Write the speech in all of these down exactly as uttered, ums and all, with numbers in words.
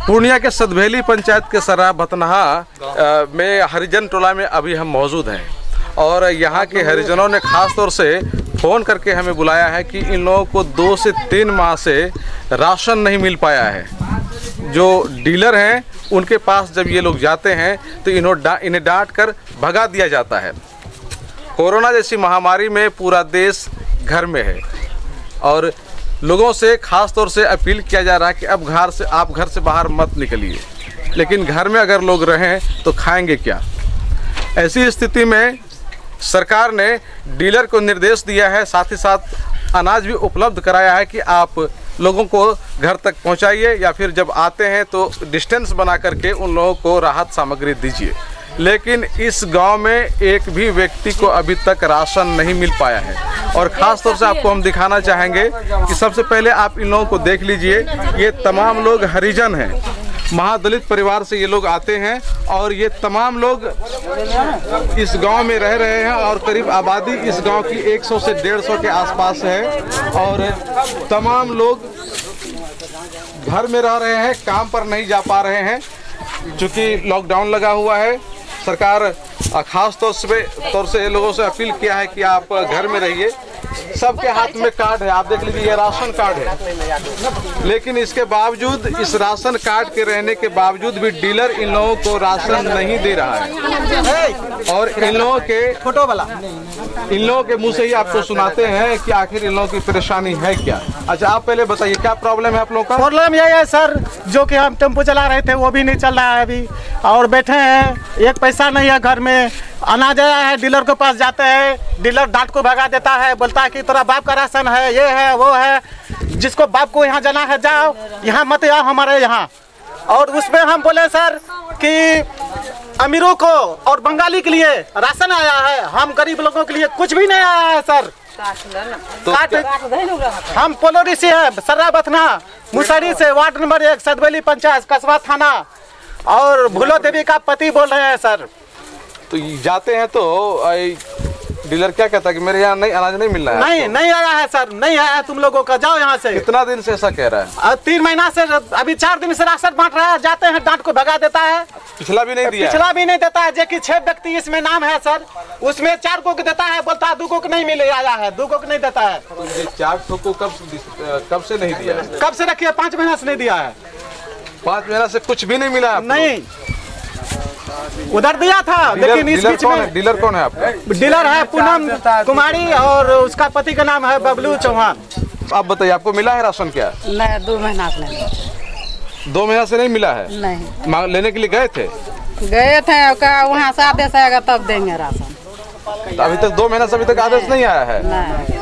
पूर्णिया के सदभेली पंचायत के सरा भतनहा में हरिजन टोला में अभी हम मौजूद हैं और यहाँ के हरिजनों ने ख़ास तौर से फ़ोन करके हमें बुलाया है कि इन लोगों को दो से तीन माह से राशन नहीं मिल पाया है। जो डीलर हैं उनके पास जब ये लोग जाते हैं तो इन्हों डा, इन्हें डांट कर भगा दिया जाता है। कोरोना जैसी महामारी में पूरा देश घर में है और लोगों से ख़ास तौर से अपील किया जा रहा है कि अब घर से आप घर से बाहर मत निकलिए, लेकिन घर में अगर लोग रहें तो खाएंगे क्या। ऐसी स्थिति में सरकार ने डीलर को निर्देश दिया है, साथ ही साथ अनाज भी उपलब्ध कराया है कि आप लोगों को घर तक पहुंचाइए या फिर जब आते हैं तो डिस्टेंस बना करके उन लोगों को राहत सामग्री दीजिए। लेकिन इस गांव में एक भी व्यक्ति को अभी तक राशन नहीं मिल पाया है और ख़ास तौर से आपको हम दिखाना चाहेंगे कि सबसे पहले आप इन लोगों को देख लीजिए। ये तमाम लोग हरिजन हैं, महादलित परिवार से ये लोग आते हैं और ये तमाम लोग इस गांव में रह रहे हैं और करीब आबादी इस गांव की सौ से डेढ़ सौ के आसपास है और तमाम लोग घर में रह रहे हैं, काम पर नहीं जा पा रहे हैं क्योंकि लॉकडाउन लगा हुआ है। सरकार खास तौर से तौर से लोगों से अपील किया है कि आप घर में रहिए। सबके हाथ में कार्ड है, आप देख लीजिए ये राशन कार्ड है, लेकिन इसके बावजूद इस राशन कार्ड के रहने के बावजूद भी डीलर इन लोगों को राशन नहीं दे रहा है और इन लोगों के फोटो वाला इन लोगों के मुंह से ही आपको सुनाते हैं कि आखिर इन लोगों की परेशानी है क्या। अच्छा, आप पहले बताइए क्या प्रॉब्लम है आप लोगों का? प्रॉब्लम यही है सर, जो कि हम टेम्पो चला रहे थे वो भी नहीं चल रहा है अभी और बैठे हैं, एक पैसा नहीं है घर में। अनाज आया है, डीलर के पास जाते हैं, डीलर डांट को भगा देता है, बोलता है कि तेरा बाप का राशन है, ये है वो है, जिसको बाप को यहाँ जाना है जाओ, यहाँ मत आओ हमारे यहाँ। और उसमें हम बोले सर कि अमीरों को और बंगाली के लिए राशन आया है, हम गरीब लोगों के लिए कुछ भी नहीं आया है सर। तो काट, हम पोलोरी से है, सर्रा भतना मुसहरी से, वार्ड नंबर एक, सदभेली पंचायत, कस्बा थाना, और भूलो देवी का पति बोल रहे हैं सर। तो जाते हैं तो डीलर क्या कहता है कि मेरे यहाँ नहीं अनाज नहीं मिल रहा है? नहीं नहीं आया है सर, नहीं आया है तुम लोगों का, जाओ यहाँ से। कितना दिन से ऐसा कह रहा है? तीन महीना से, अभी चार दिन से राशन बांट रहा है, जाते हैं डांट को भगा देता है। पिछला भी नहीं दिया? पिछला भी नहीं देता है, जो कि छह व्यक्ति इसमें नाम है सर, उसमें चार को देता है, बोलता है दो को नहीं मिले आया है, दो को नहीं देता है। तो ये चार को कब कब से नहीं दिया है? कब से रखिए, पाँच महीना से नहीं दिया है। पाँच महीना से कुछ भी नहीं मिला? नहीं, उधर दिया था लेकिन इस बीच में। डीलर कौन है आपका? डीलर है पूनम कुमारी और उसका पति का नाम है बबलू चौहान। आप बताइए आपको मिला है राशन क्या? नहीं, दो महीना से नहीं। दो महीना से नहीं मिला है? नहीं। मांग लेने के लिए गए थे? गए थे, वहाँ से आदेश आएगा तब देंगे राशन। तो अभी तक दो महीना से अभी तक आदेश नहीं आया है? नहीं।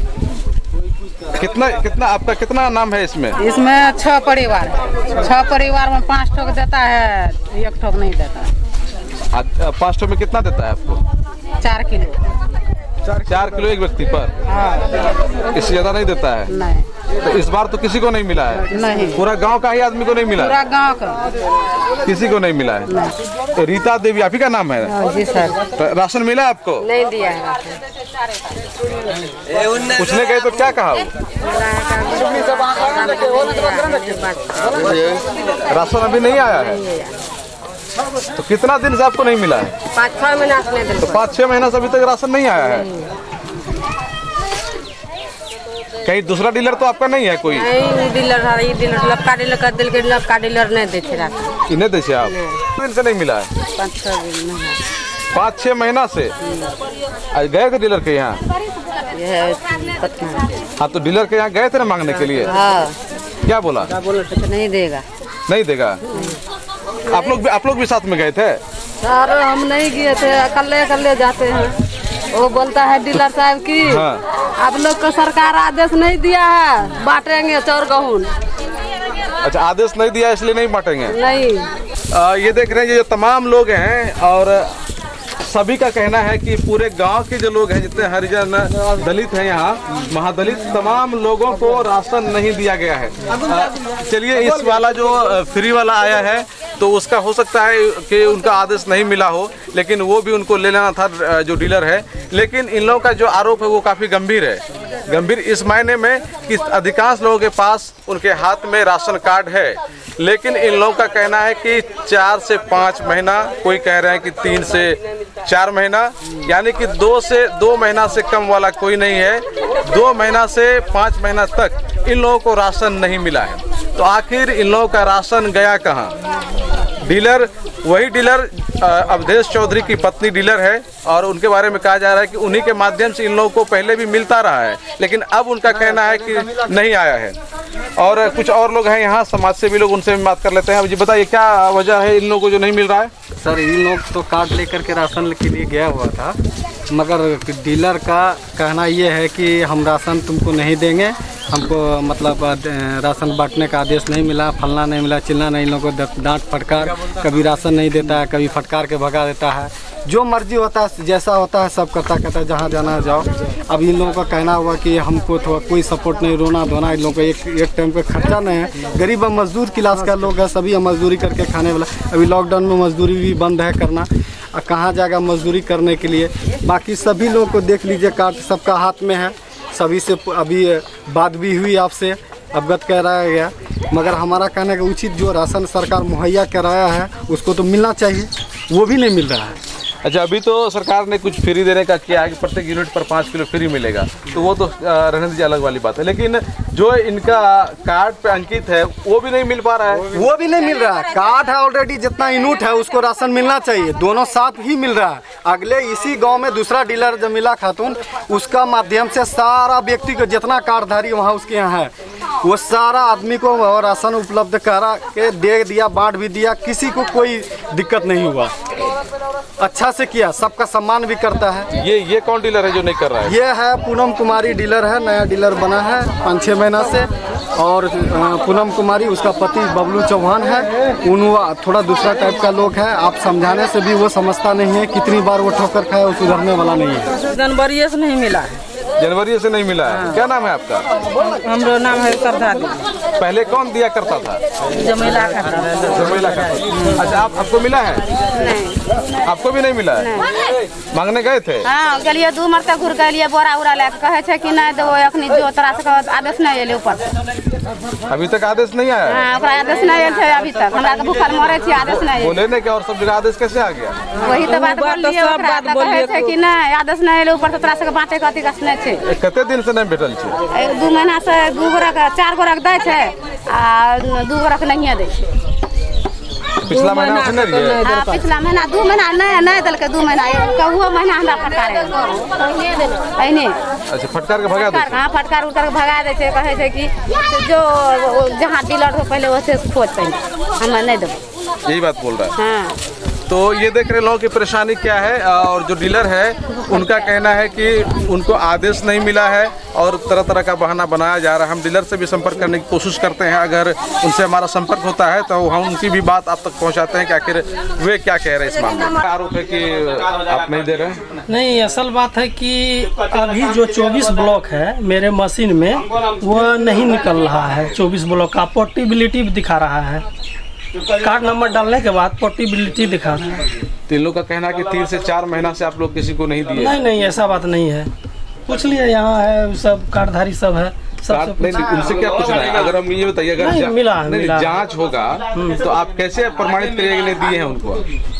कितना कितना आपका कितना नाम है इसमें? इसमें छह परिवार है, छह परिवार में पाँच ठोक देता है, एक ठोक नहीं देता है। पाँच ठोक में कितना देता है आपको? चार किलो। चार, चार किलो एक व्यक्ति पर? हाँ। इससे ज्यादा नहीं देता है? नहीं। तो इस बार तो किसी को नहीं मिला है? नहीं। पूरा गांव का ही आदमी को नहीं मिला? पूरा गांव का किसी को नहीं मिला है? नहीं। रीता देवी आप ही का नाम है? जी सर। तो राशन मिला आपको? नहीं दिया है। पूछने गए तो क्या कहा? राशन अभी नहीं आया है? तो कितना दिन से आपको नहीं मिला है? पाँच छह महीना से नहीं। तो पाँच छह महीना से अभी तक राशन नहीं आया है? कहीं दूसरा डीलर तो आपका नहीं है कोई? नहीं, डीलर है, ये डीलर लपका डीलर का दिल के लपका डीलर नहीं देते राशन। इन्हें देते आप? दिन से नहीं मिला है? पाँच छह दिन पाँच छह महीना से आज गए थे डीलर के यहाँ? हाँ, तो डीलर के यहाँ गए थे ना मांगने के लिए? हाँ। क्या बोला? नहीं देगा। नहीं देगा? आप लोग भी आप लोग भी साथ में गए थे? सर हम नहीं गए थे, अकेले अकेले जाते हैं। वो बोलता है डीलर साहब की हाँ। आप लोग को सरकार आदेश नहीं दिया है, बांटेंगे चौर गेहूं। अच्छा, आदेश नहीं दिया इसलिए नहीं बांटेंगे? नहीं। आ, ये देख रहे हैं ये तमाम लोग हैं और सभी का कहना है कि पूरे गांव के जो लोग हैं, जितने हरिजन दलित हैं यहाँ, महादलित, तमाम लोगों को राशन नहीं दिया गया है। चलिए, इस वाला जो फ्री वाला आया है तो उसका हो सकता है कि उनका आदेश नहीं मिला हो, लेकिन वो भी उनको ले लेना था जो डीलर है। लेकिन इन लोगों का जो आरोप है वो काफ़ी गंभीर है। गंभीर इस मायने में कि अधिकांश लोगों के पास उनके हाथ में राशन कार्ड है, लेकिन इन लोगों का कहना है कि चार से पाँच महीना, कोई कह रहे हैं कि तीन से चार महीना, यानी कि दो से दो महीना से कम वाला कोई नहीं है। दो महीना से पाँच महीना तक इन लोगों को राशन नहीं मिला है। तो आखिर इन लोगों का राशन गया कहाँ? डीलर, वही डीलर अवधेश चौधरी की पत्नी डीलर है और उनके बारे में कहा जा रहा है कि उन्हीं के माध्यम से इन लोगों को पहले भी मिलता रहा है, लेकिन अब उनका कहना है कि नहीं आया है। और कुछ और लोग हैं यहाँ, समाज से भी लोग, उनसे भी बात कर लेते हैं। अब जी बताइए क्या वजह है इन लोगों को जो नहीं मिल रहा है? सर इन लोग तो कार्ड लेकर के राशन के लिए गया हुआ था, मगर डीलर का कहना ये है कि हम राशन तुमको नहीं देंगे, हमको मतलब राशन बांटने का आदेश नहीं मिला, फलना नहीं मिला, चिल्ला नहीं, इन लोगों को डांट फटकार, कभी राशन नहीं देता है, कभी फटकार के भगा देता है, जो मर्जी होता है, जैसा होता है सब करता कहता है, जहाँ जाना है जाओ। अब इन लोगों का कहना हुआ कि हमको थोड़ा कोई सपोर्ट नहीं, रोना धोना, इन लोगों को एक एक टाइम पे खर्चा नहीं है। गरीब मजदूर क्लास का लोग है, सभी मजदूरी करके खाने वाला। अभी लॉकडाउन में मजदूरी भी बंद है करना, कहाँ जाएगा मजदूरी करने के लिए। बाकी सभी लोगों को देख लीजिए, कार्ड सबका हाथ में है, सभी से अभी बात भी हुई, आपसे अवगत कराया गया, मगर हमारा कहने का उचित जो राशन सरकार मुहैया कराया है उसको तो मिलना चाहिए, वो भी नहीं मिल रहा है। अच्छा, अभी तो सरकार ने कुछ फ्री देने का किया है कि प्रत्येक यूनिट पर पाँच किलो फ्री मिलेगा, तो वो तो रहने दीजिए, अलग वाली बात है। लेकिन जो इनका कार्ड पे अंकित है वो भी नहीं मिल पा रहा है। वो भी नहीं मिल रहा है। कार्ड है ऑलरेडी, जितना यूनिट है उसको राशन मिलना चाहिए, दोनों साथ ही मिल रहा है। अगले इसी गांव में दूसरा डीलर जमीला खातून, उसका माध्यम से सारा व्यक्ति को जितना कार्डधारी वहाँ उसके यहाँ है, वो सारा आदमी को राशन उपलब्ध करा के दे दिया, बांट भी दिया, किसी को कोई दिक्कत नहीं हुआ, अच्छा से किया, सबका सम्मान भी करता है। ये ये कौन डीलर है जो नहीं कर रहा है? ये है पूनम कुमारी डीलर है, नया डीलर बना है पाँच छः महीना से। और पूनम कुमारी उसका पति बबलू चौहान है, उन थोड़ा दूसरा टाइप का लोग है, आप समझाने से भी वो समझता नहीं है, कितनी बार वो ठोकर खाए, वो सुधरने वाला नहीं है। जनवरी से नहीं मिला है। जनवरी से नहीं मिला है। क्या नाम है आपका? हमारा नाम है सरदार। पहले कौन दिया करता था? जमीला खाता। जमीला खाता। अच्छा, आप आपको मिला है? नहीं, आपको भी नहीं मिला है। मांगने गए थे? हाँ, गलिए दो मरता घुर गलिए, बोरा उरा लेके कहे छे कि नहीं देबो, अखनी जो तरह से आदेश नहीं एले ऊपर से। अभी तक आदेश नहीं आया? हाँ, ओकरा आदेश नहीं एल छे अभी तक, हमरा के भूखल मरे छी, आदेश नहीं। बोले ने क्या और सब जगह आदेश कैसे आ गया? वही तो बात बोल लिए, ओकरा कहे छे कि नहीं आदेश नहीं एले ऊपर से, तोरा से बांटे कथी का सुनै छे। कते दिन से नहीं भेटल छे? एक दू महीना से दू गोरा के चार गोरा के दै छे आ दू गोरा के नहीं दै छे। पिछला महीना से नहीं रही? हाँ, पिछला महीना दू महीना नहीं नहीं दिलके, दू महीना कहुओ महीना हमरा फटकार है। अच्छा, फटकार के भगा दे? हाँ, फटकार उठकार के भगा दे छे, कहे छे कि जो जहाँ डीलर हो पहले वैसे खोज पहले हमरा नहीं देबो, यही बात बोल रहा है। हाँ। तो ये देख रहे लोगों की परेशानी क्या है। और जो डीलर है उनका कहना है कि उनको आदेश नहीं मिला है और तरह तरह का बहाना बनाया जा रहा है। हम डीलर से भी संपर्क करने की कोशिश करते हैं, अगर उनसे हमारा संपर्क होता है तो हम उनकी भी बात आप तक पहुंचाते हैं कि आखिर वे क्या कह रहे हैं इस मामले में। आरोप है कि आप नहीं दे रहे हैं? नहीं, असल बात है कि अभी जो चौबीस ब्लॉक है मेरे मशीन में वो नहीं निकल रहा है। चौबीस ब्लॉक का पोर्टेबिलिटी दिखा रहा है, कार्ड नंबर डालने के बाद पोर्टेबिलिटी दिखा रहा है। तीन लोग का कहना है कि तीन से चार महीना से आप लोग किसी को नहीं दिए? नहीं नहीं, ऐसा बात नहीं है, पूछ लिए, यहाँ है सब कार्डधारी सब है, नहीं, नहीं, उनसे क्या पूछना है? अगर हम ये बताइए, अगर नहीं, मिला, नहीं, मिला। जांच होगा तो आप कैसे प्रमाणित करिए कि दिए हैं उनको?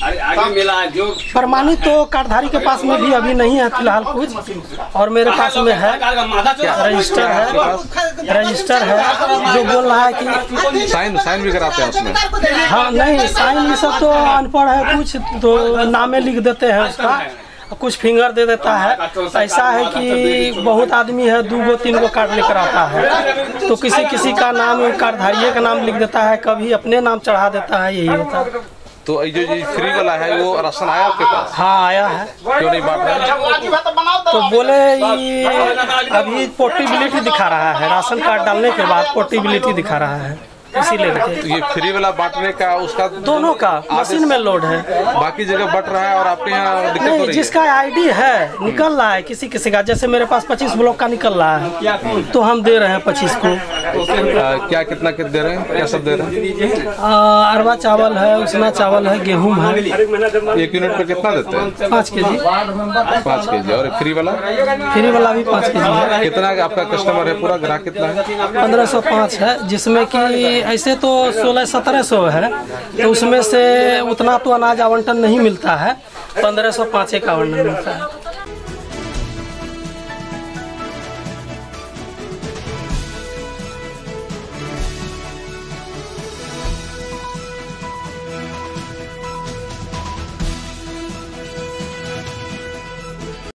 प्रमाणित तो कार्डधारी के पास में भी अभी नहीं है फिलहाल कुछ, और मेरे पास में है, रजिस्टर है, रजिस्टर है जो बोल रहा है कि साइन साइन भी कराते हैं उसमें? हाँ, नहीं साइन ये सब तो अनपढ़ है, कुछ तो नामे लिख देते हैं उसका, कुछ फिंगर दे देता है। ऐसा है कि बहुत आदमी है, दो गो तीन गो कार्ड लेकर आता है, तो किसी किसी का नाम कार्डधारिये का नाम लिख देता है, कभी अपने नाम चढ़ा देता है, यही होता है। तो ये जो फ्री वाला है वो राशन आया आपके पास? हाँ, आया है। क्यों नहीं बांट रहे? तो बोले ये अभी पोर्टेबिलिटी दिखा रहा है, राशन कार्ड डालने के बाद पोर्टेबिलिटी दिखा रहा है, इसीलिए। तो ये फ्री वाला बांटने का उसका दोनों का मशीन में लोड है, बाकी जगह बट रहा है और आपके यहाँ दिक्कत हो रही है? जिसका आईडी है निकल रहा है, किसी किसी का, जैसे मेरे पास पच्चीस ब्लॉक का निकल रहा है तो हम दे रहे हैं पच्चीस को। आ, क्या कितना कित दे रहे हैं, क्या सब दे रहे हैं? अरवा चावल है, उसना चावल है, गेहूँ है। एक यूनिट पे कितना देते हैं? पाँच के जी। पाँच के जी। और फ्री वाला? फ्री वाला भी पाँच के जी है। कितना आपका कस्टमर है, पूरा ग्राहक कितना है? पंद्रह सौ पाँच है, जिसमें कि ऐसे तो सोलह सत्रह सौ है, तो उसमें से उतना तो अनाज आवंटन नहीं मिलता है, पंद्रह सौ पाँच का आवंटन मिलता है।